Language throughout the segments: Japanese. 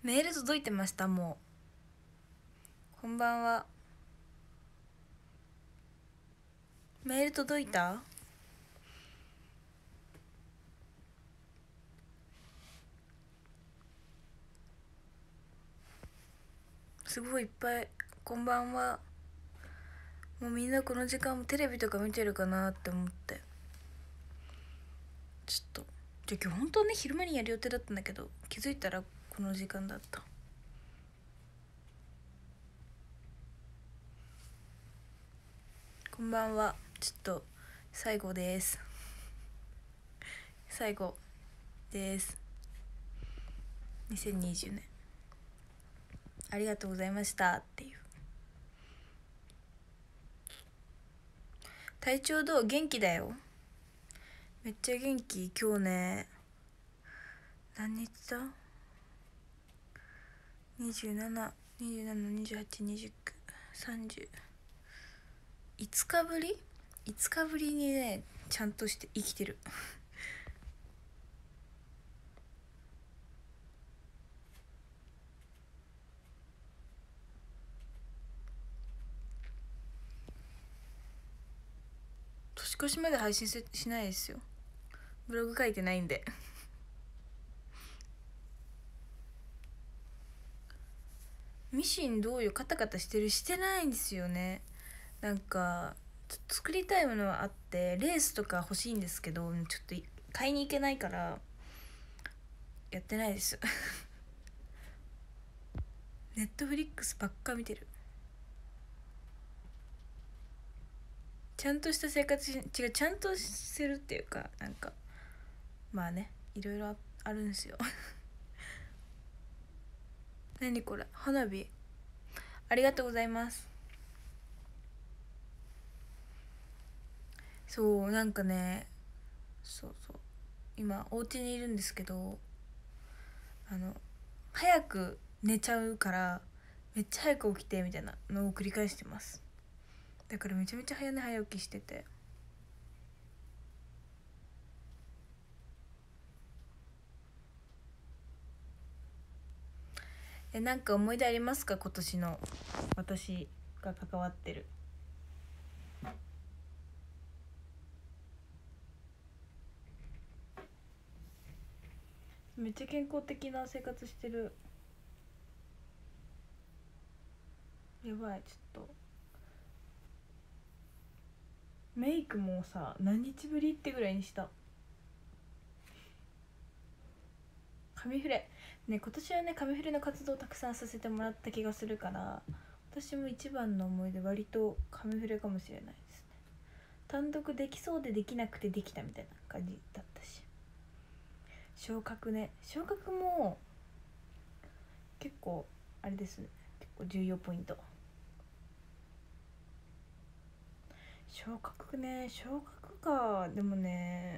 メール届いてました。もうこんばんは。メール届いた？すごいいっぱい。こんばんは。もうみんなこの時間もテレビとか見てるかなって思って、ちょっとじゃあ今日本当はね昼間にやる予定だったんだけど、気づいたらこの時間だった。こんばんは。ちょっと最後です。最後です。2020年ありがとうございましたっていう。体調どう？元気だよ。めっちゃ元気。今日ね、何日だ？ 27、27、28、29、30、5日ぶり？ 5 日ぶりにね、ちゃんとして生きてる。年越しまで配信しないですよ。ブログ書いてないんで。ミシンどうよ？カタカタしてる？してないんですよね。なんかちょっと作りたいものはあって、レースとか欲しいんですけど、ちょっと買いに行けないからやってないです。ネットフリックスばっか見てる。ちゃんとした生活違う、ちゃんとしてるっていうか、なんかまあね、いろいろあるんですよ。何これ？花火？ありがとうございます。そう、なんかね、そうそう、今お家にいるんですけど、早く寝ちゃうからめっちゃ早く起きてみたいなのを繰り返してます。だからめちゃめちゃ早寝早起きしてて。なんか思い出ありますか？今年の私が関わってる。めっちゃ健康的な生活してる。やばい、ちょっとメイクもさ、何日ぶりってぐらいにした。紙フレね、今年はね紙フレの活動をたくさんさせてもらった気がするから、私も一番の思い出割と紙フレかもしれないですね。単独できそうでできなくてできたみたいな感じだったし。昇格ね、昇格も結構あれですね、結構重要ポイント。昇格ね、昇格か。でもね、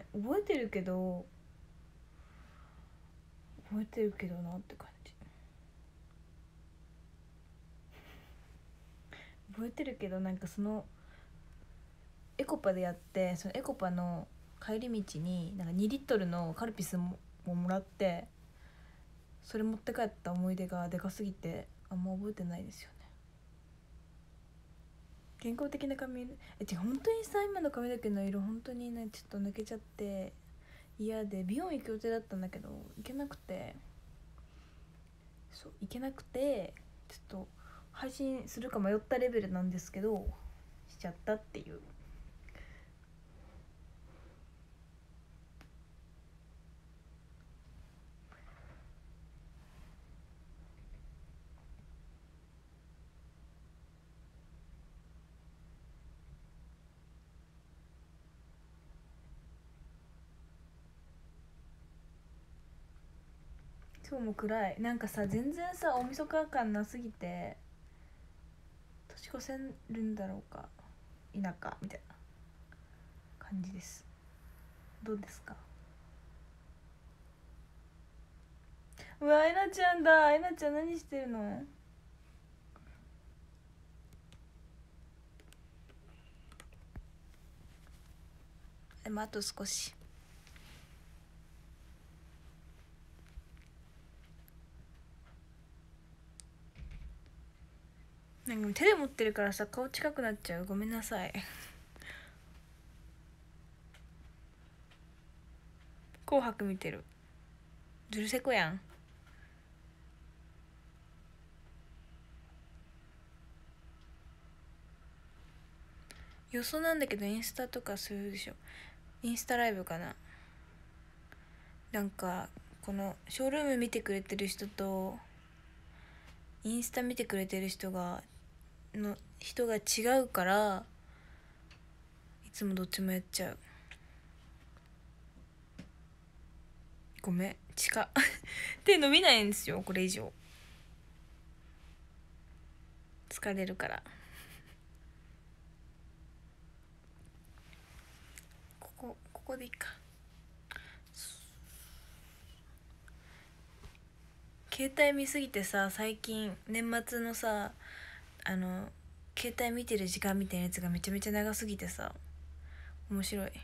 覚えてるけどなって感じ。覚えてるけど、なんかそのエコパでやって、そのエコパの帰り道になんか2リットルのカルピスもらって、それ持って帰った思い出がでかすぎてあんま覚えてないですよね。健康的な髪。違う、本当にさ、今の髪の毛の色本当にねちょっと抜けちゃって嫌で、美容院行く予定だったんだけど行けなくて、そう行けなくて、ちょっと配信するか迷ったレベルなんですけど、しちゃったっていう。今日も暗い。なんかさ、全然さ大晦日感なすぎて、年越せるんだろうか否かみたいな感じです。どうですか？うわ、えなちゃんだ。えなちゃん何してるの？でもあと少し。 なんか手で持ってるからさ顔近くなっちゃう、ごめんなさい。紅白見てる。ずるせこやん。よそなんだけどインスタとかするでしょ。インスタライブかな。なんかこのショールーム見てくれてる人とインスタ見てくれてる人が違うから、いつもどっちもやっちゃう。ごめん、手伸びないんですよ、これ以上。疲れるから。ここでいいか。携帯見すぎてさ、最近年末のさ、携帯見てる時間みたいなやつがめちゃめちゃ長すぎてさ、面白い。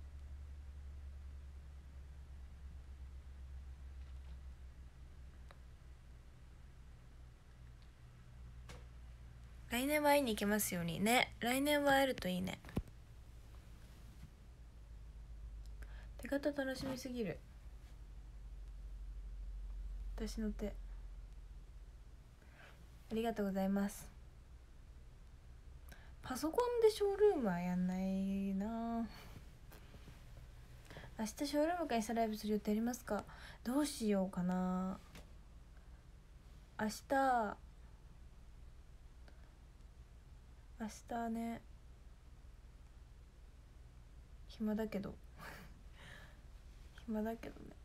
来年は会いに行けますようにね。来年は会えるといいね。手形楽しみすぎる。私の手ありがとうございます。パソコンでショールームはやんないな。明日ショールームかインスタライブする予定ありますか？どうしようかな。明日ね、暇だけど暇だけどね。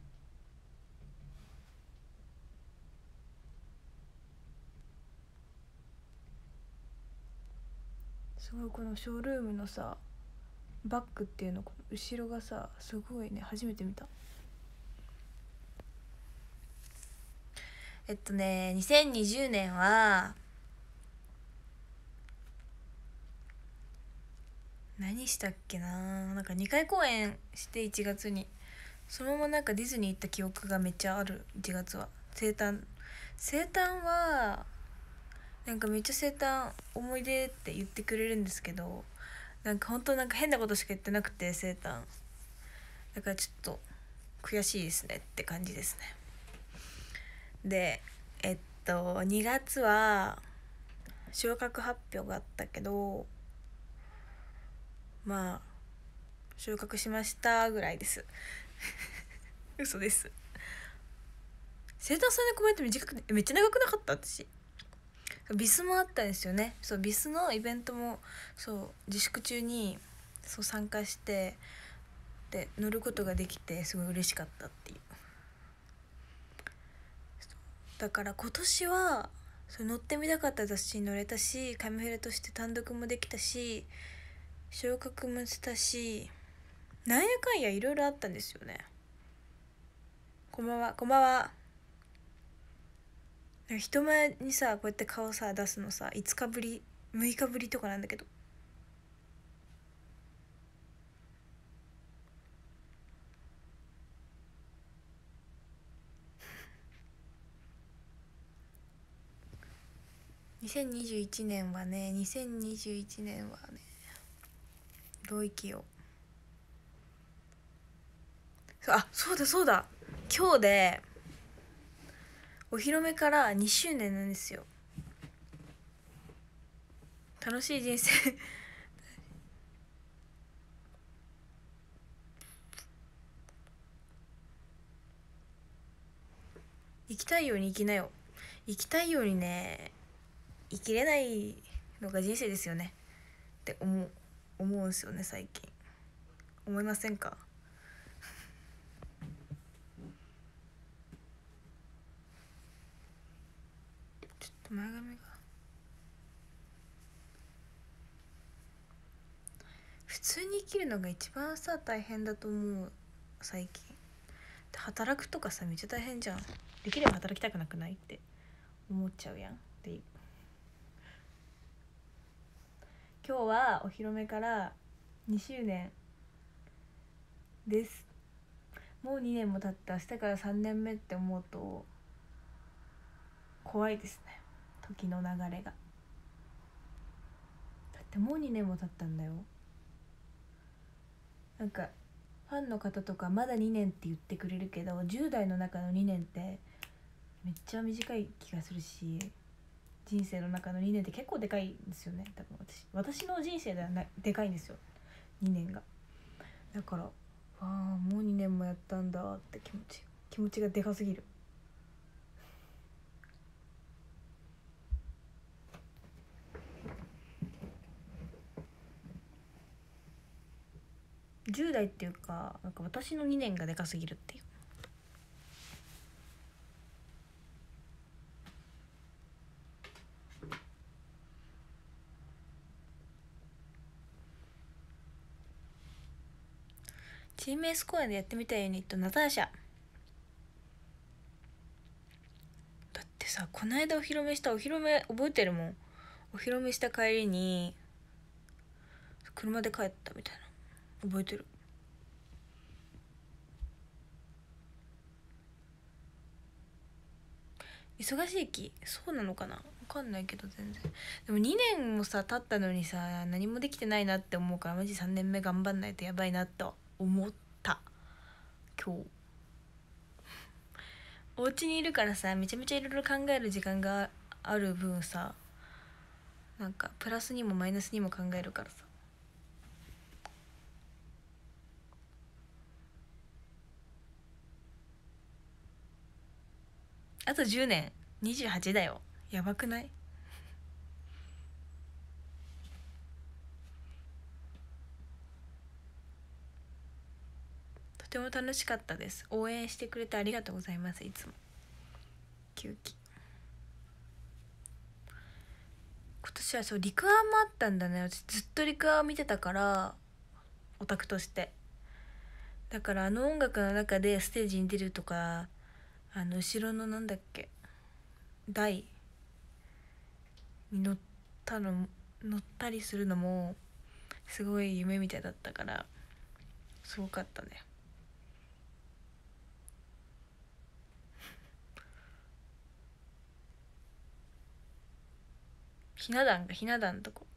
すごいこのショールームのさバッグっていうの、この後ろがさすごいね、初めて見た。2020年は何したっけな。なんか2回公演して1月にそのままなんかディズニー行った記憶がめっちゃある。1月は生誕はなんかめっちゃ生誕思い出って言ってくれるんですけど、なんか本当なんか変なことしか言ってなくて、生誕だからちょっと悔しいですねって感じですね。で2月は昇格発表があったけど、まあ昇格しましたぐらいです嘘です。生誕さんのコメント短くめっちゃ長くなかった？私ビスもあったんですよね。そう、ビスのイベントもそう自粛中にそう参加してで乗ることができてすごい嬉しかったっていう。だから今年はそう乗ってみたかった雑誌に乗れたし、カミフレとして単独もできたし、昇格もしたし、なんやかんやいろいろあったんですよね。こんばんは、こんばんは。人前にさこうやって顔さ出すのさ5日ぶり6日ぶりとかなんだけど、2021年はねどう生きよう。そうだ、今日でお披露目から2周年なんですよ。楽しい人生生きたいように生きなよ。生きたいようにね生きれないのが人生ですよねって思うんですよね。最近思いませんか？ちょっと前髪が普通に生きるのが一番さ大変だと思う最近。働くとかさめっちゃ大変じゃん。できれば働きたくなくないって思っちゃうやんっていう。今日はお披露目から2周年です。もう2年も経って明日から3年目って思うと怖いですね、時の流れが。 ってもう2年も経ったんだよ。なんかファンの方とかまだ2年って言ってくれるけど、10代の中の2年ってめっちゃ短い気がするし、人生の中の2年って結構でかいんですよね。多分私の人生ではでかいんですよ、2年が。だから、ああもう2年もやったんだって気持ちがでかすぎる。10代っていうか、なんか私の2年がでかすぎるっていう。チームエスコアでやってみたいユニットナターシャ。だってさ、この間お披露目覚えてるもん。お披露目した帰りに車で帰ったみたいな、覚えてる。忙しい期そうなのかな、分かんないけど全然。でも2年もさ経ったのにさ、何もできてないなって思うから、マジ3年目頑張んないとやばいなと思った今日。お家にいるからさ、めちゃめちゃいろいろ考える時間がある分さ、なんかプラスにもマイナスにも考えるからさ。あと10年28だよ。やばくない？とても楽しかったです。応援してくれてありがとうございます。いつも9期。今年はそうリクアもあったんだね。私ずっとリクアを見てたから、オタクとして。だからあの音楽の中でステージに出るとか、後ろのなんだっけ台に乗ったりするのもすごい夢みたいだったから、すごかったね。ひな壇とこ。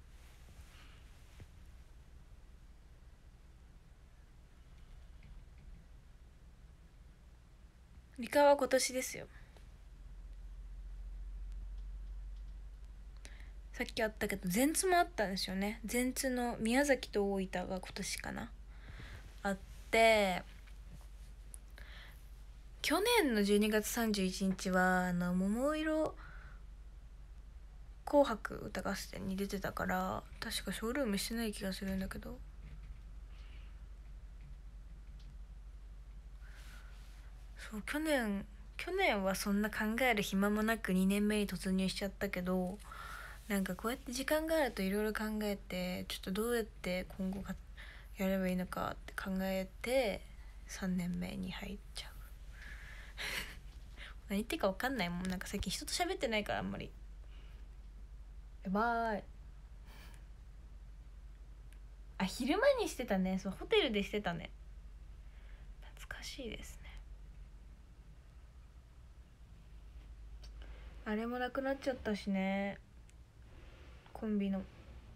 リカは今年ですよ。さっきあったけど全ツもあったんですよね。全ツの宮崎と大分が今年かなあって、去年の12月31日は桃色紅白歌合戦に出てたから、確かショールームしてない気がするんだけど、そう去年はそんな考える暇もなく2年目に突入しちゃったけど、なんかこうやって時間があるといろいろ考えて、ちょっとどうやって今後やればいいのかって考えて3年目に入っちゃう。何言ってるか分かんないもん。なんか最近人と喋ってないからあんまり。やばい。あ、昼間にしてたね。そう、ホテルでしてたね。懐かしいですね。あれもなくなっちゃったしね、コンビの。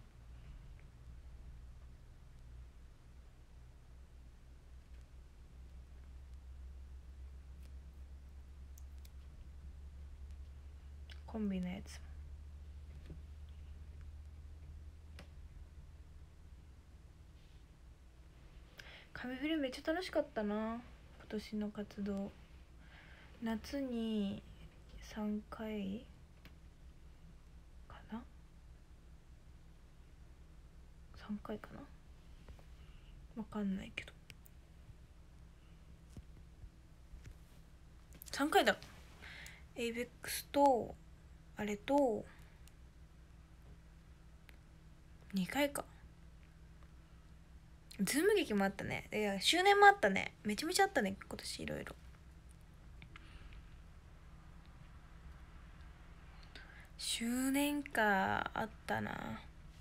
コンビのやつ。紙フレめっちゃ楽しかったな今年の活動。夏に3回かな、3回かな、分かんないけど3回だ。エイベックスとあれと2回か。ズーム劇もあったね。いや周年もあったね。めちゃめちゃあったね今年いろいろ。周年かあったな。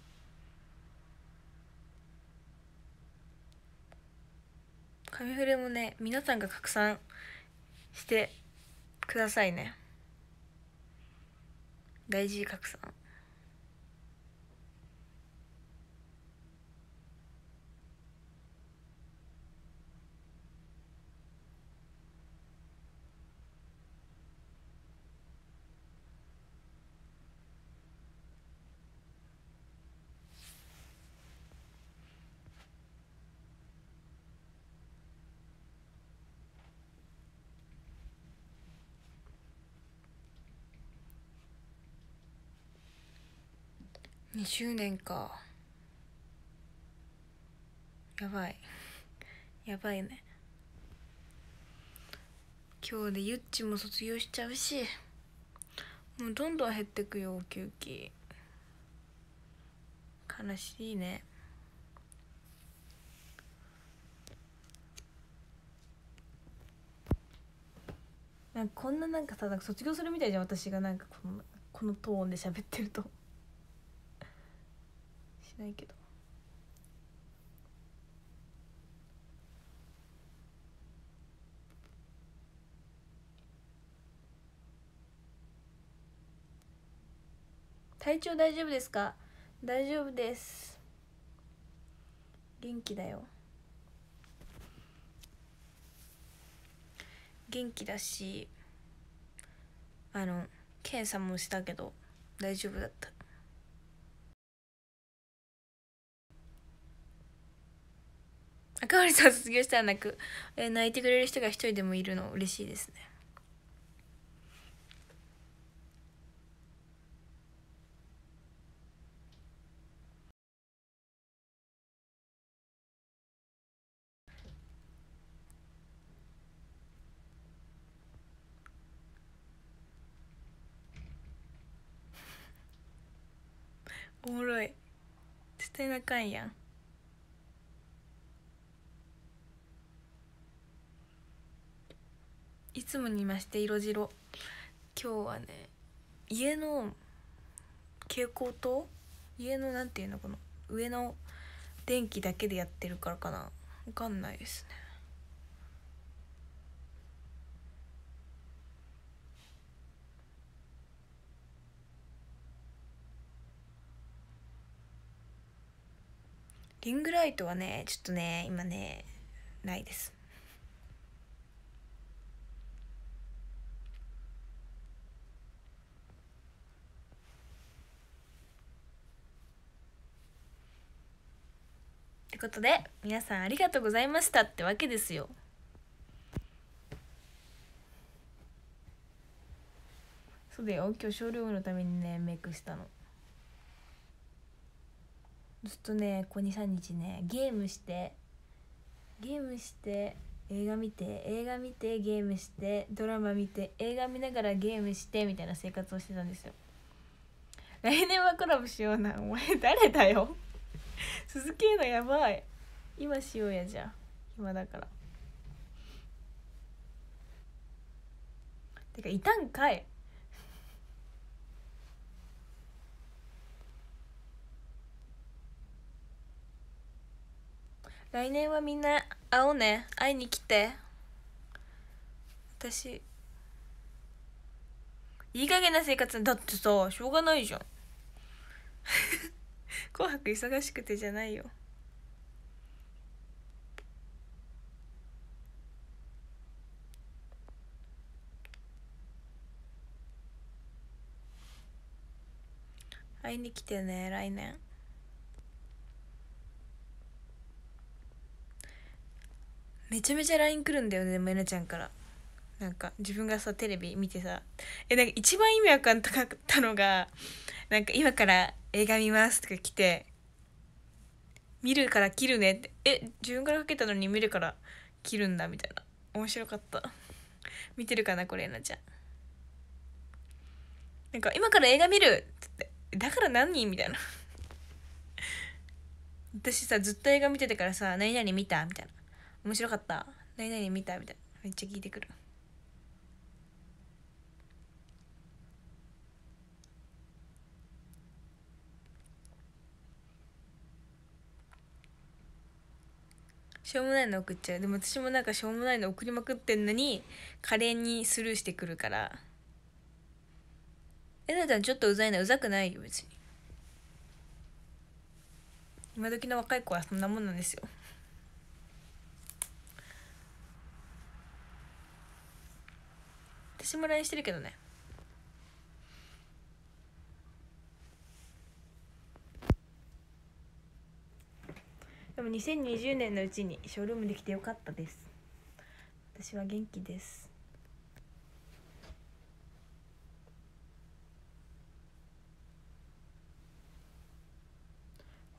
紙フレもね、皆さんが拡散してくださいね。大事、拡散。 20年か。やばいやばいね。今日でゆっちも卒業しちゃうし、もうどんどん減ってくよウキウキ。悲しいね。なんかこんななんかさ、なんか卒業するみたいじゃん、私がなんかこのトーンで喋ってるとしないけど。体調大丈夫ですか？大丈夫です、元気だよ。元気だし、検査もしたけど大丈夫だった。赤堀さん卒業したら泣く。泣いてくれる人が一人でもいるの嬉しいですね。おもろい。絶対泣かんやん。いつもにまして色白。今日はね、家の蛍光灯、家のなんていうの、この上の電気だけでやってるからかな、わかんないですね。リングライトはね、ちょっとね今ねないです。ってことで皆さんありがとうございましたってわけですよ。そうだよ、今日ショールームのためにねメイクしたの。ずっとねここ 2,3 日ねゲームして映画見てゲームしてドラマ見て映画見ながらゲームしてみたいな生活をしてたんですよ。来年はコラボしような。お前誰だよ鈴木のやばい。今しようや。じゃあ暇だから。てかいたんかい。来年はみんな会おうね。会いに来て。私いい加減な生活だってさ、しょうがないじゃん紅白忙しくてじゃないよ。会いに来てね来年。めちゃめちゃ LINE 来るんだよね、まゆなちゃんから。なんか自分がさテレビ見てさ、なんか一番意味わかんなかったのが、なんか今から映画見ますとか来て、見るから切るねって、自分からかけたのに見るから切るんだみたいな。面白かった見てるかなこれなちゃん。なんか今から映画見るって言って、だから何みたいな私さずっと映画見ててからさ、何々見たみたいな、面白かった何々見たみたいな、めっちゃ聞いてくる。しょうもないの送っちゃう。でも私もなんかしょうもないの送りまくってんのに華麗にスルーしてくるから、なちゃんちょっとうざいな。うざくないよ別に。今時の若い子はそんなもんなんですよ。私も LINE してるけどね。でも2020年のうちにショールームできてよかったです。私は元気です。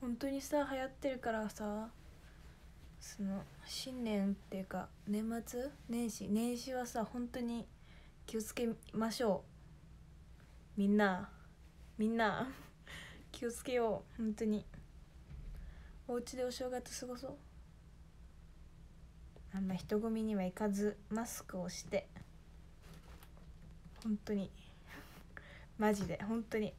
本当にさ流行ってるからさ、その新年っていうか年末年始はさ本当に気をつけましょう。みんな気をつけよう。本当にお家でお正月過ごそう。あんま人混みには行かずマスクをして、本当にマジで本当に。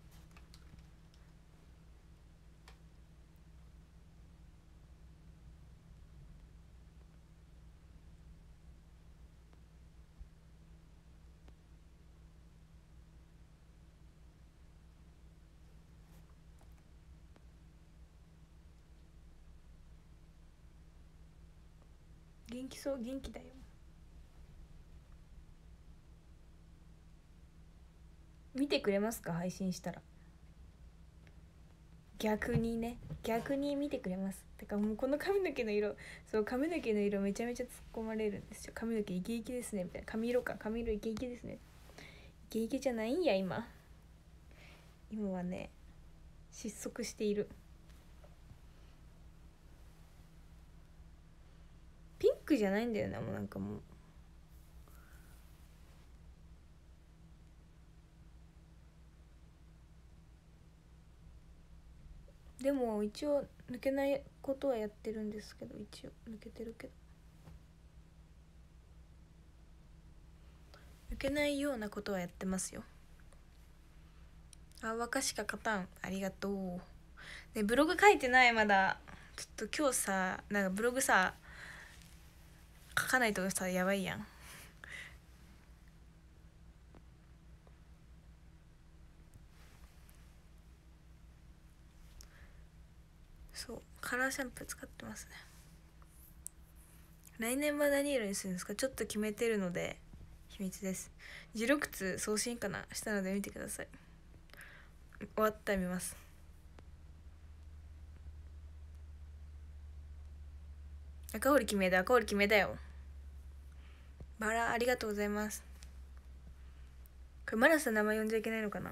元気そう、元気だよ。見てくれますか、配信したら。逆に見てくれます。てかもうこの髪の毛の色、そう髪の毛の色めちゃめちゃ突っ込まれるんですよ。髪の毛イケイケですねみたいな。髪色イケイケですね。イケイケじゃないんや今はね、失速している。ピンクじゃないんだよな、もうなんかもう。でも一応抜けないことはやってるんですけど、一応抜けてるけど、抜けないようなことはやってますよ。あ、若しか勝たん、ありがとう。ね、ブログ書いてないまだ。ちょっと今日さ、なんかブログさ書かないとさやばいやん。そうカラーシャンプー使ってますね。来年は何色にするんですか、ちょっと決めてるので秘密です。16通送信かなしたので見てください。終わったら見ます。赤堀決めだよ。バラありがとうございます。これマラさん名前呼んじゃいけないのかな。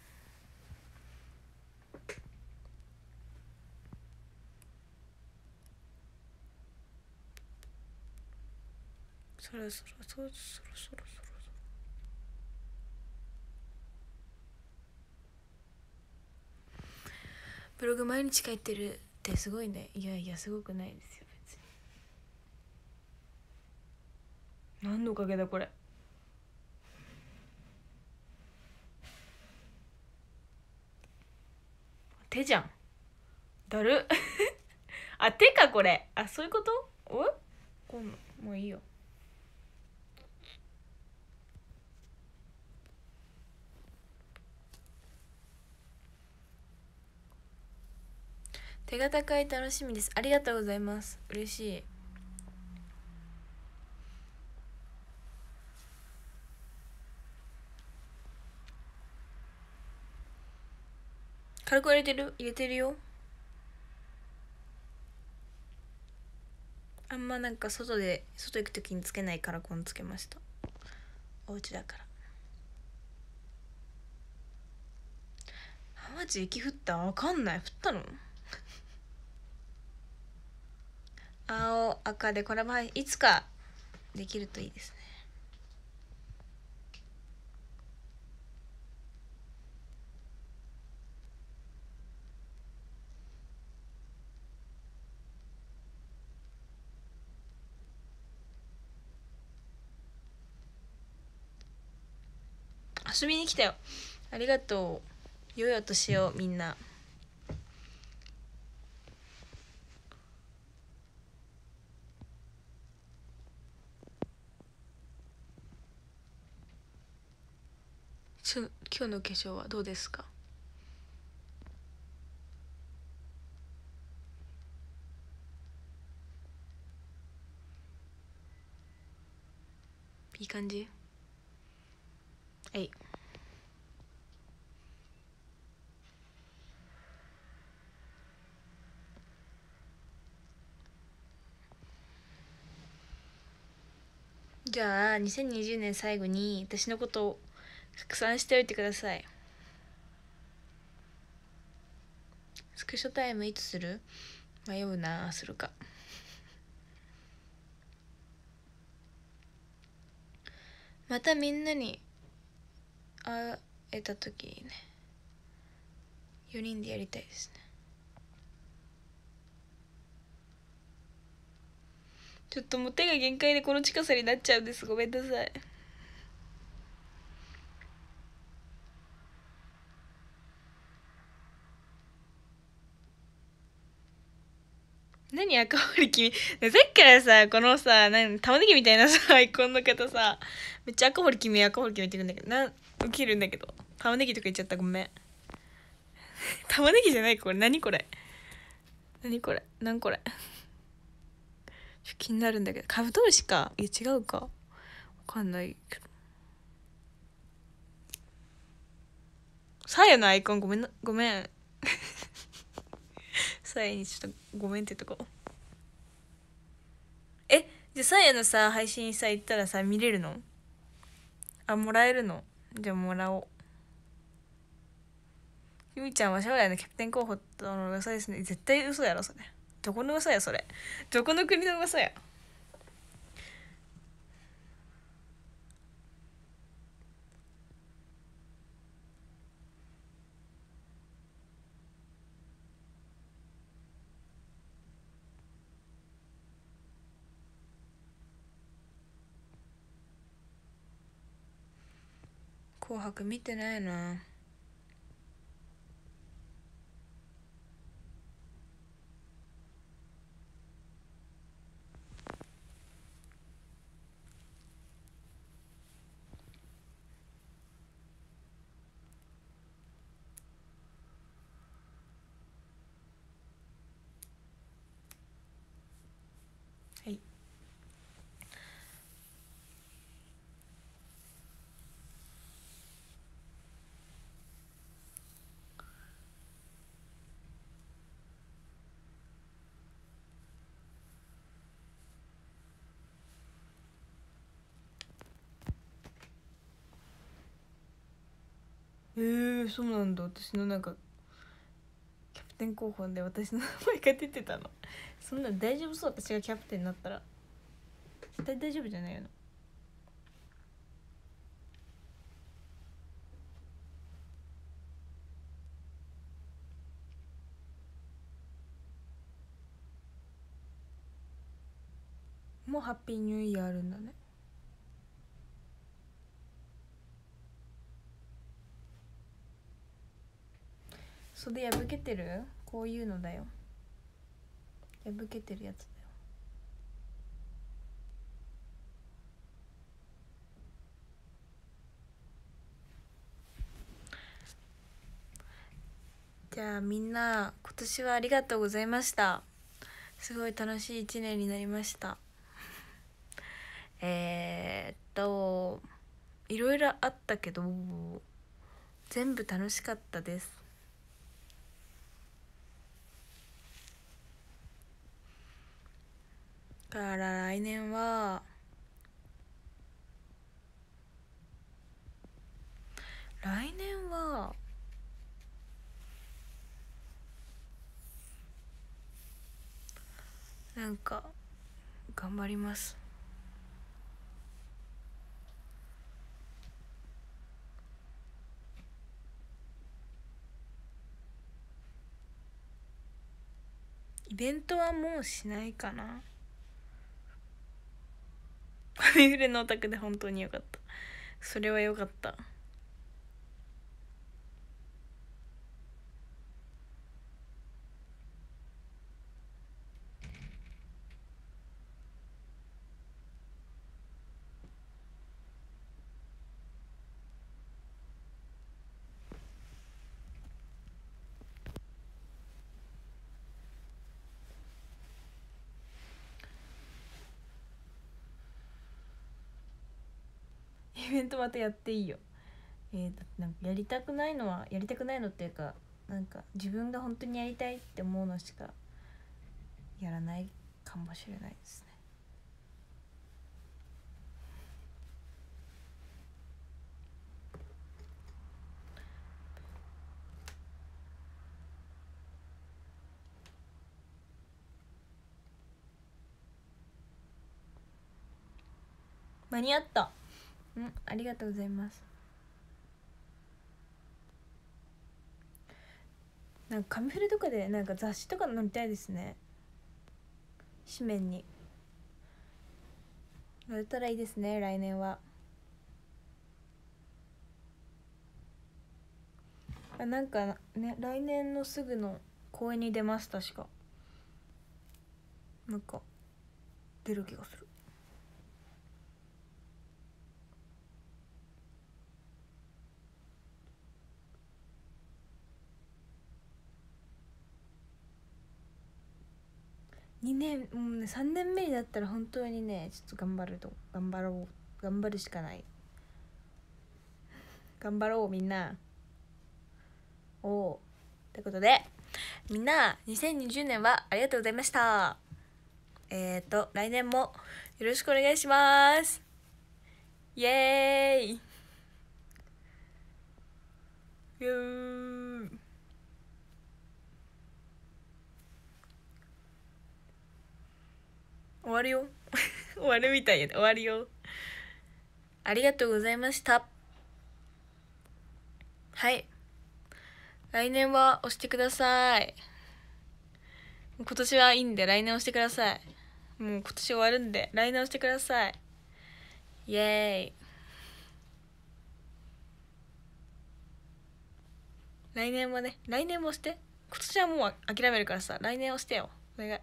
そろそろブログ毎日書いてるってすごいね。いやすごくないですよ別に。何のおかげだこれ。手じゃん、だるあ、手かこれ。あ、そういうこと。今度もういいよ。手堅会楽しみです。ありがとうございます。嬉しい。軽く入れてるよ。あんまなんか外行くときにつけないカラコンつけました。お家だから。マジ雪降った？わかんない。降ったの？青赤でコラボ配信いつかできるといいですね。遊びに来たよ。ありがとう。良いお年をみんな。今日の化粧はどうですか？いい感じ？はい。じゃあ2020年最後に私のことを拡散しておいてください。 スクショタイムいつする？迷うな、するか。またみんなに会えた時にね、4人でやりたいですね。ちょっともう手が限界でこの近さになっちゃうんです。ごめんなさい。何赤堀君、さっきからさ、このさ、玉ねぎみたいなさ、アイコンの方さ、めっちゃ赤堀君言ってくんだけど、ウケるんだけど。玉ねぎとか言っちゃった、ごめん。玉ねぎじゃない、これ。何これ。何これ。何これ。気になるんだけど。カブトムシか。いや、違うか。わかんないけど。サーヤのアイコンごめん。サーヤにちょっとごめんってとこ。じゃあサーヤのさ、配信さ、行ったらさ、見れるの？あ、もらえるの？じゃあもらおう。ゆみちゃんは将来のキャプテン候補との噂ですね。絶対嘘やろ、それ。どこの噂や、それ。どこの国の噂や。紅白見てないな。はい。そうなんだ。私のなんかキャプテン候補で私の名前が出てたの。そんな大丈夫そう？私がキャプテンになったら絶対大丈夫じゃないの？もうハッピーニューイヤーあるんだね。袖破けてる？こういうのだよ。破けてるやつだよ。じゃあみんな今年はありがとうございました。すごい楽しい一年になりました。いろいろあったけど全部楽しかったです。だから来年はなんか頑張ります。イベントはもうしないかな。ファミフレのお宅で本当によかった。それはよかった。イベントまたやっていいよ。だってなんかやりたくないのっていうか、なんか自分が本当にやりたいって思うのしかやらないかもしれないですね。 間に合った。ありがとうございます。なんか紙フレとかでなんか雑誌とか載りたいですね。紙面に載れたらいいですね、来年は。なんかね、来年のすぐの公演に出ます。確かなんか出る気がする。2年もうね、3年目になったら本当にね、ちょっと頑張るしかない。頑張ろうみんな。ってことでみんな2020年はありがとうございました。来年もよろしくお願いします。イエーイ。終わるよ終わるみたいやで、終わるよ。ありがとうございました。はい、来年は押してください。今年はいいんで来年押してください。もう今年終わるんで来年押してください。イエーイ。来年もね、来年も押して。今年はもう諦めるからさ、来年押してよ、お願い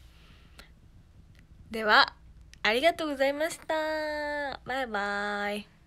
ではありがとうございました。バイバイ。